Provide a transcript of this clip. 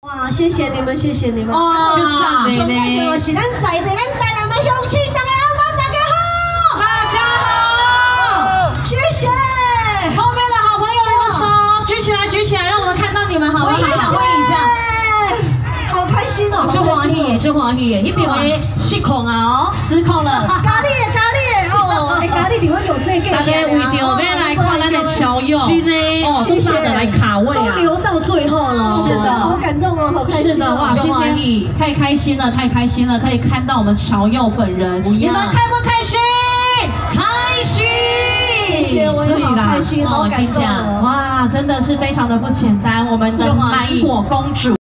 哇，谢谢你们，谢谢你们！ 哇， 上面就是咱在地，咱台南的乡亲，大家好，大家好，谢谢。 后面的好朋友，你的手举起来，举起来，让我们看到你们，好不好？挥一下， 好开心哦！ 真欢喜耶，真欢喜耶！你以为失控啊？哦，失控了！ 咖喱哦，咖喱，你们有这个？ 大家为着要来看咱的乔佑，哦，都大的来卡位啊，留到最后了。是的， 好感动哦，好开心。 是的，哇，今天太开心了，太开心了，可以看到我们乔佑本人，你们开不开心？开心！ 谢谢，我也好开心，好感动。 哇，真的是非常的不简单，我们的芒果公主。